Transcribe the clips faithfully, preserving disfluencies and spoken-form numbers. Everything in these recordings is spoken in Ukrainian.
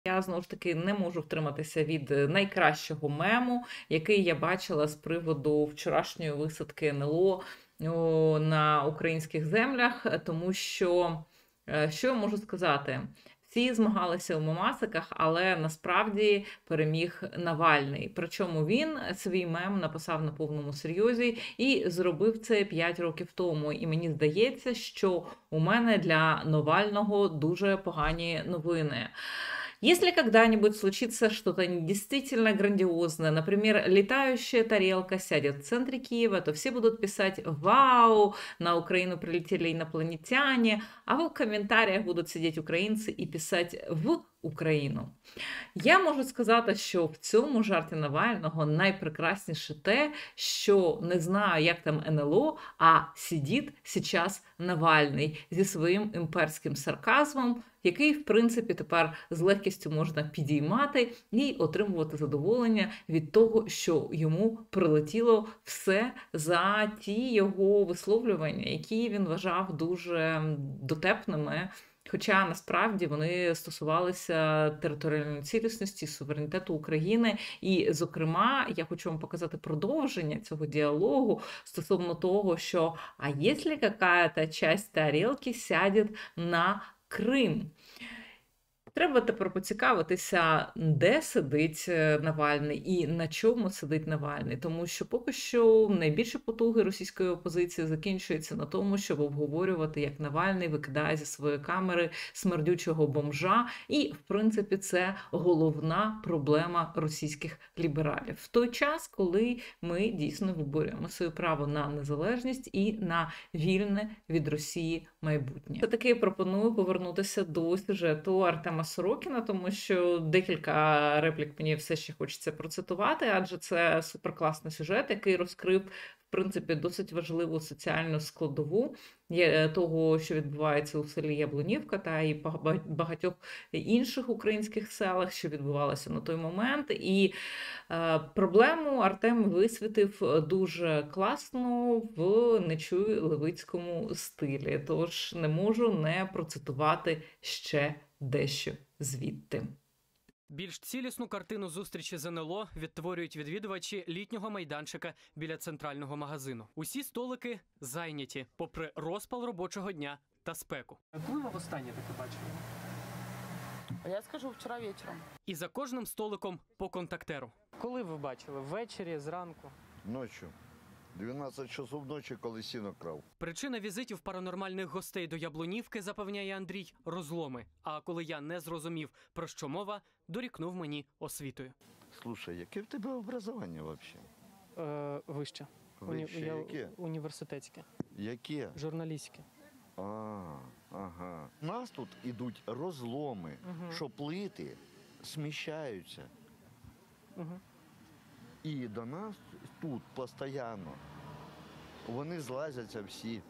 Я, знову ж таки, не можу втриматися від найкращого мему, який я бачила з приводу вчорашньої висадки ен ел о о, на українських землях, тому що, е, що я можу сказати? Всі змагалися у мемасиках, але насправді переміг Навальний. Причому він свій мем написав на повному серйозі і зробив це п'ять років тому. І мені здається, що у мене для Навального дуже погані новини. Если когда-нибудь случится что-то действительно грандиозное, например, летающая тарелка сядет в центре Киева, то все будут писать «Вау! На Украину прилетели инопланетяне», а в комментариях будуть сидіти українці і писати «В Україну». Я можу сказати, що в цьому жарті Навального найпрекрасніше те, що не знаю, як там ен ел о, а сидить сейчас Навальний зі своїм імперським сарказмом, який, в принципі, тепер з легкістю можна підіймати і отримувати задоволення від того, що йому прилетіло все за ті його висловлювання, які він вважав дуже дотепними. Хоча насправді вони стосувалися територіальної цілісності, суверенітету України. І, зокрема, я хочу вам показати продовження цього діалогу стосовно того, що «а якщо якась часть тарілки сяде на Крим?» Треба тепер поцікавитися, де сидить Навальний і на чому сидить Навальний. Тому що поки що найбільші потуги російської опозиції закінчуються на тому, щоб обговорювати, як Навальний викидає зі своєї камери смердючого бомжа. І, в принципі, це головна проблема російських лібералів. В той час, коли ми дійсно виборюємо своє право на незалежність і на вільне від Росії майбутнє. Все-таки пропоную повернутися до сюжету Артема Сорокіна, тому що декілька реплік мені все ще хочеться процитувати, адже це суперкласний сюжет, який розкрив, в принципі, досить важливу соціальну складову того, що відбувається у селі Яблунівка та і багатьох інших українських селах, що відбувалося на той момент. І е, проблему Артем висвітив дуже класно в «Не чуй левицькому» стилі. Тож не можу не процитувати ще дещо звідти. Більш цілісну картину зустрічі з ен ел о відтворюють відвідувачі літнього майданчика біля центрального магазину. Усі столики зайняті, попри розпал робочого дня та спеку. Коли ви востаннє таке бачили? Я скажу, вчора вечором. І за кожним столиком по контактеру. Коли ви бачили? Ввечері, зранку? Ночью. дванадцять часов ночі, коли сіно крав. Причина візитів паранормальних гостей до Яблунівки, запевняє Андрій, розломи. А коли я не зрозумів, про що мова, дорікнув мені освітою. Слушай, яке в тебе образування взагалі? Е, вище. Вище Уні... яке? Я... Університетське. Яке? Журналістське. А, ага. У нас тут ідуть розломи, Угу. що плити сміщаються. Угу. І до нас тут постійно вони злазяться всі.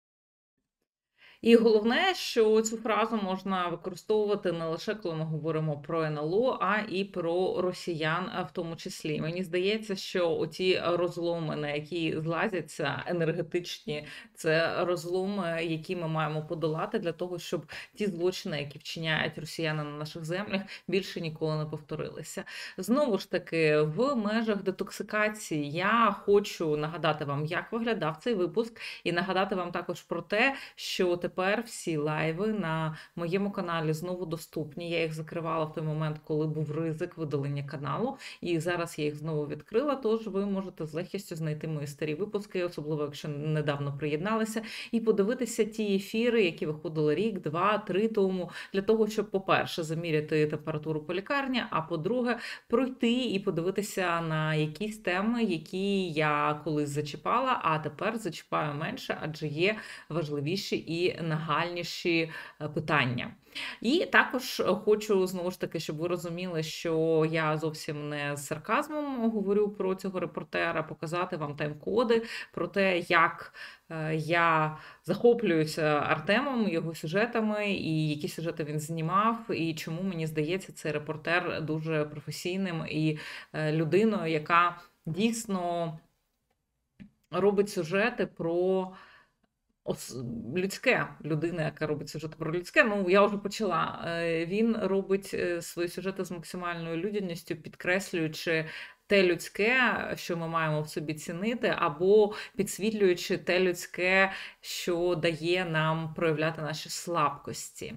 І головне, що цю фразу можна використовувати не лише коли ми говоримо про ен ел о, а і про росіян в тому числі. Мені здається, що оті розломи, на які злазяться енергетичні, це розломи, які ми маємо подолати для того, щоб ті злочини, які вчиняють росіяни на наших землях, більше ніколи не повторилися. Знову ж таки, в межах детоксикації я хочу нагадати вам, як виглядав цей випуск, і нагадати вам також про те, що тепер всі лайви на моєму каналі знову доступні. Я їх закривала в той момент, коли був ризик видалення каналу, і зараз я їх знову відкрила, тож ви можете з легкістю знайти мої старі випуски, особливо якщо недавно приєдналися, і подивитися ті ефіри, які виходили рік, два, три тому, для того, щоб, по-перше, заміряти температуру по лікарні, а по-друге, пройти і подивитися на якісь теми, які я колись зачіпала, а тепер зачіпаю менше, адже є важливіші і нагальніші питання. І також хочу, знову ж таки, щоб ви розуміли, що я зовсім не з сарказмом говорю про цього репортера, показати вам тайм-коди, про те, як я захоплююся Артемом, його сюжетами, і які сюжети він знімав, і чому, мені здається, цей репортер дуже професійним і людиною, яка дійсно робить сюжети про ос- людське, людина, яка робить сюжети про людське. Ну, я вже почала. Е, Він робить е, свої сюжети з максимальною людяністю, підкреслюючи те людське, що ми маємо в собі цінити, або підсвітлюючи те людське, що дає нам проявляти наші слабкості.